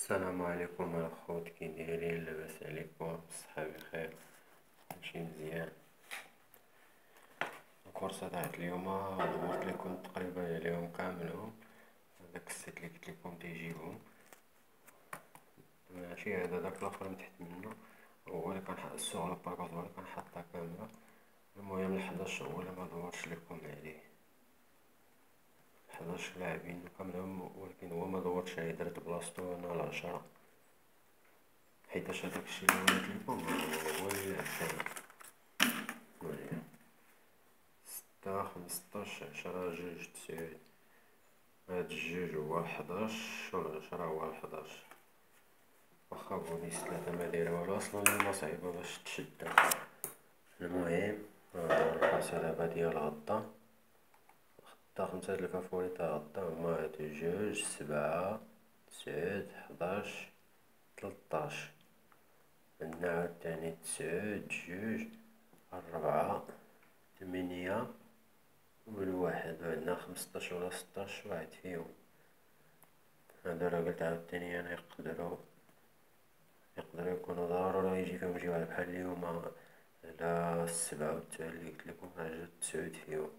السلام عليكم الخوت، كي دايرين؟ لاباس عليكم؟ صحة بخير؟ ماشي مزيان؟ الكورسة تاعت اليوم دورت لكم تقريبا عليهم كاملهم. هذاك السيت اللي قلت لكم تيجيبهم، ماشي هذا، داك الاخر من تحت منه هو اللي الصغر الباكاج هو اللي كنحطها كاملة. المهم الحداش هو اللي ما دورتش لكم عليه، 11 لاعبين كاملهم، ولكن هو ما دورتش عليه، درت بلاصتو انا على 10، حيتاش هداك الشي اللي وريت لكم هو اللي لعب ثاني. ستة، خمسطاش، عشرة، جوج، تسعود، هاد الجوج هو 11 والعشرة هو 11. واخا بونيس تلاتة ما دايرة والو، اصلا اليوم صعيبة باش تشدها. المهم الخمسة دابا ديال غدا، خمسة د الفافوريتا غدا هما هادو: جوج، سبعة، تسعود، 11، 13. عندنا عاوتاني تسعود، جوج، ربعة، 8 والواحد، وعندنا 15 ولا 16 واحد فيهم. هادا راه قلت عاوتاني انا يقدرو يكونو ضروري يجي فيهم شي واحد بحال اليوم، على السبعة و التسعود اللي قلت لكم راه جات تسعود فيهم.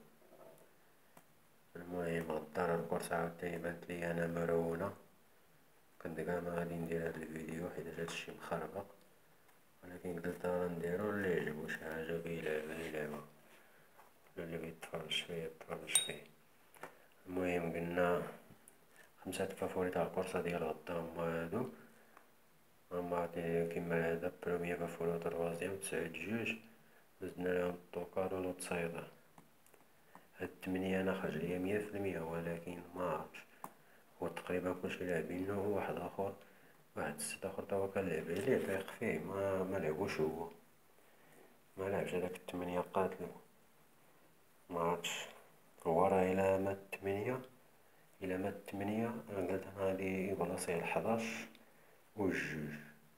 المهم غدا راه الكورس عاوتاني بانت ليا انا مرونة، كنت كاع ما غادي ندير هاد الفيديو حيت هادشي مخربق، ولكن قلت راه نديرو اللي يعجبو شي حاجة كيلعبها يلعبها، اللي كيتفرج فيه يتفرج فيه. المهم قلنا خمسة فافوريت على الكورسة ديال غدا هما هادو، هما عطيني كيما العادة: بروميير فافوري و تروازيام، تسعود، جوج، زدنا ليهم الطوكار و لوتسايدر. هاد التمنية انا خرج ليا 100%، ولكن معرفتش، هو تقريبا كلشي لاعبينو، واحد اخر، واحد السيد اخر تا هو كنلعب عليه طيق فيه، ما لعبوش هو، ما لعبش هداك التمنية قاتلو، معرفتش. هو راه إلا مات التمنية أنا قلت أنا غادي يبلاصيه 11 والجوج،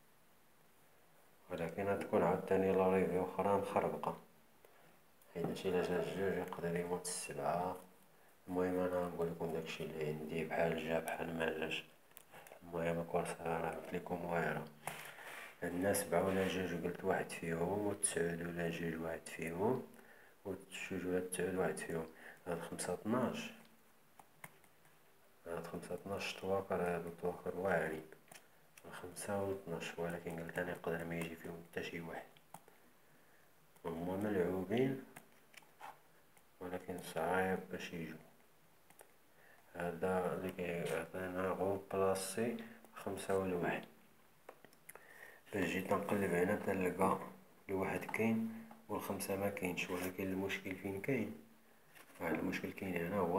ولكن غتكون عاوتاني لا ريفي أخرى مخربقة، حيتاش إلا جا الجوج يقدر يموت السبعة. المهم أنا نقولكم داكشي اللي عندي، بحال جا بحال ما جاش. المهم الكورسة راه قلتلكم واعرة، عندنا سبعة ولا جوج قلت واحد فيهم، وتسعود ولا جوج واحد فيهم، وجوج ولا تسعود واحد فيهم. هاد خمسة 12، هاد خمسة 12 طواكر، هادو طواكر واعرين، خمسة و 12، ولكن قلت أنا يقدر ما يجي فيهم حتى شي واحد، هما ملعوبين ولكن صعايب باش يجو. هذا اللي كيعطينا غو بلاصي 5 والواحد. فاش جيت نقلب هنا تنلقى الواحد كاين والخمسة ما كاينش، ولكن المشكل فين كاين؟ المشكل كاين هنا، هو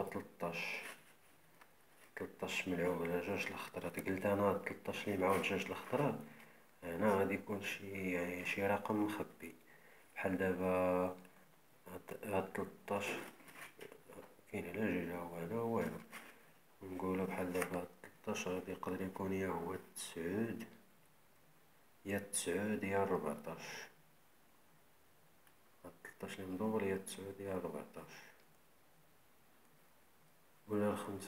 13 ملعوب على جوج الخطرات. قلت انا 13 اللي معاود جوج الخطرات هنا غادي يكون شي رقم مخبي، بحال دابا هاد 13 كاين على جوج، هو هنا هو هنا، نقولو بحال دابا 13 غادي يقدر يكون يا هو تسعود يا 14، هاد 13 اللي مدور يا تسعود يا 14 ولا الخمسة.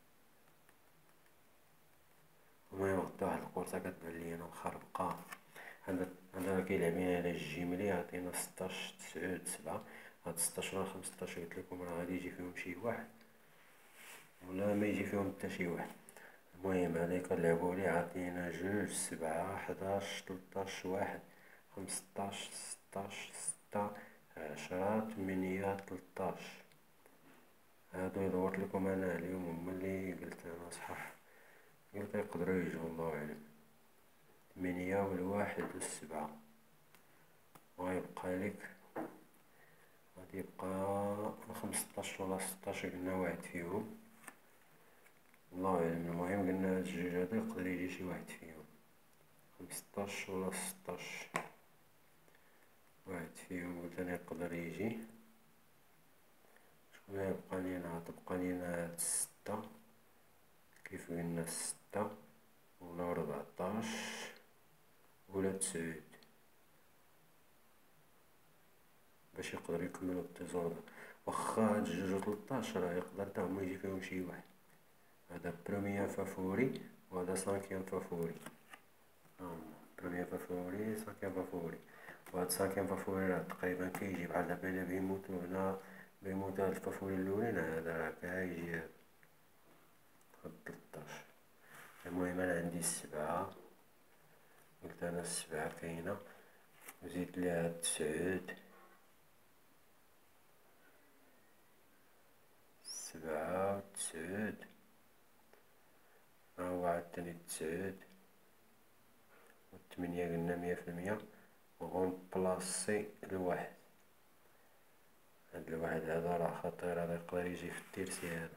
المهم غدا واحد الكورسة كتبان لي انا مخربقة. هذا كيلعبين على الجيملي، يعطينا 16، تسعود، 7. هاد 16 ولا 15 قلتلكم راه غادي يجي فيهم شي واحد ولا ما يجي فيهم حتى شي واحد. المهم هذا كنلعبو عليه، عطينا جوج، 7، 11، 13، واحد، 15، 16، 6، 10، 8، 13. هادو اللي دورت لكم انا عليهم هما اللي قلت انا صح، قلت يقدروا يجوا الله اعلم. 8 والواحد والسبعة، وغيبقى لك غادي يبقى 15 ولا 16 قلنا واحد فيهم، الله اعلم. المهم قلنا هاد الجوج هادو يقدر يجي شي واحد فيهم، 15 ولا 16 واحد فيهم قلت انا يقدر يجي. شكون يبقى لينا؟ تبقى لينا هاد 6، كيف قلنا 6 ولا 14 ولا 9 باش يقدر يكملو الديزوردر. واخا هاد جوج و 13 راه يقدر تا هما يجي فيهم شي واحد. هذا بروميير فافوري وهذا سانكيام فافوري، بروميير فافوري سانكيام فافوري. وهاد سانكيام فافوري راه تقريبا كيجي بحال بين بيموتو هنا، بيموت هاد الفافوري اللولين، هذا راه كيجي هاد 13. المهم انا عندي 7، قلت انا 7 كاينه، وزيد ليها 9، 7 و9، ها هو عاوتاني 9 و8 قلنا 100%. وغنبلاصي الواحد، هاد الواحد هذا راه خطير، هذا يقدر يجي في التيرسي هذا.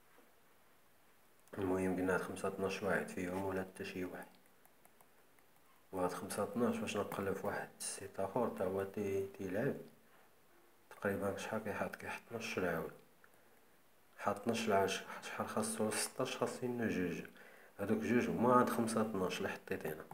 المهم قلنا هاد 5 واحد فيهم ولا حتى شي واحد. وهاد 5 باش نقلب في واحد السيت اخر تا هو تيلعب تقريبا شحال كيحط 12 عاود، حط 12 عاود. شحال خاصو 16، خاصين جوج، هادوك جوج هما هاد 5 اللي حطيت هنا،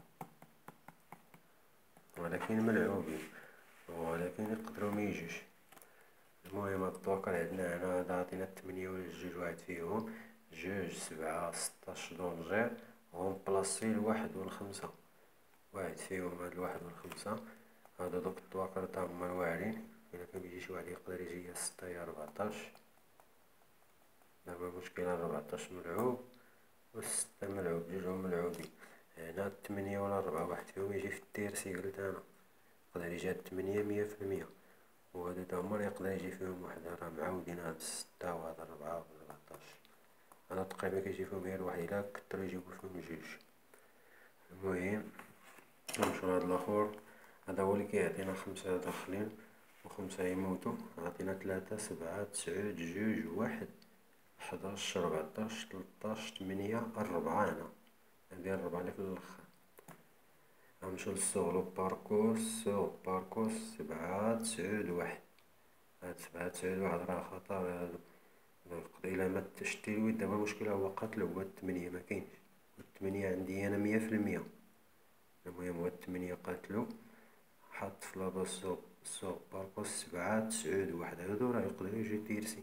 ولكن ملعوبين، ولكن يقدروا ميجوش. المهم هاد الطواكر عندنا هنا، هذا عطينا 8 ولا جوج واحد فيهم، 2 7 16 دونجير. غنبلاصي الواحد والخمسة، واحد فيهم هاد الواحد والخمسة. هادو دوك الطواكر تا هما الواعرين، إلا كان بيجي شي واحد يقدر يجي يا 6 يا 14. دابا المشكلة 14 ملعوب و6 ملعوب، جوجهم ملعوبين. هنا 8 ولا 4 واحد فيهم يجي في التيرسي، قلت أنا يقدر يجي هاد 8 100%. وهادو تا هما يقدر يجي فيهم وحدة، راه معاودين هاد 6 وهاد 4 و 14. هذا تقريبا كيجي فيهم غير واحد، إلا كترو يجيبو فيهم جوج. المهم نمشيو لهاد لاخور، هذا هو اللي كيعطينا 5 داخلين و5 يموتو. عطينا 3 7 9 جوج واحد 11 14 13 8 4. هنا هادي 4 اللي في الاخر. غنمشيو للسوغلو باركوس، سوغ باركوس 7 9 واحد. هاد 7 9 واحد راه خطر هادو، إلا ما شتي الويد. دابا المشكلة هو قاتلو، هو 8 مكاينش، 8 عندي أنا 100%. المهم هو 8 قاتلو، حط في لاباس سوغ باركوس 7 9 واحد. هادو راه يقدرو يجيو تيرسي،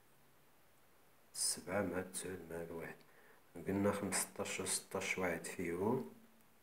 7 مع 9 مع الواحد. قلنا 15 و 16 واحد فيهم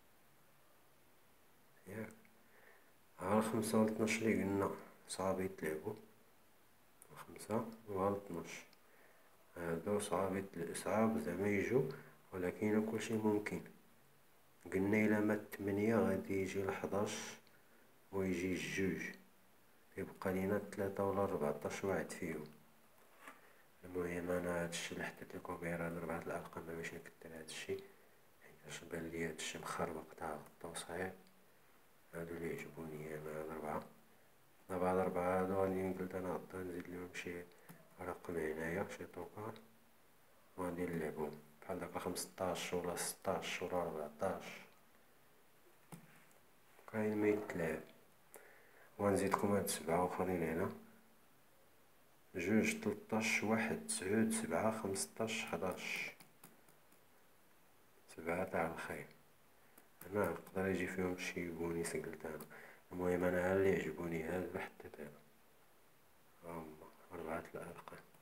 ياك. ها 5 و 12 اللي قلنا صعاب يتلعبو، 5 و 12 هادو صعاب زعما يجو، ولكن كلشي ممكن. قلنا إلا مات 8 غادي يجي 11 ويجي جوج، يبقى لينا 3 ولا 14 واحد فيهم. المهم انا هادشي اللي حطيت لكم غير هاد 4 الارقام باش نكتر هادشي، حيت بان لي هادشي مخربق تاع غطا وصعيب. هادو اللي عجبوني انا هاد 4. دابا هاد 4 هادو غادي قلت انا غدا نزيد لهم شي رقم هنايا، شي طوكار، وغادي نلعبهم بحال داك 15 ولا 16 ولا 14 كاين ما يتلعب. وغنزيدكم هاد 7 اخرين هنا، جوج 13 واحد 9 7 15 11. 7 تاع الخير، هنا يقدر يجي فيهم شي بونيس قلت انا. المهم انا اللي عجبوني هاد اللي حطيت هنا، هما 4 الارقام.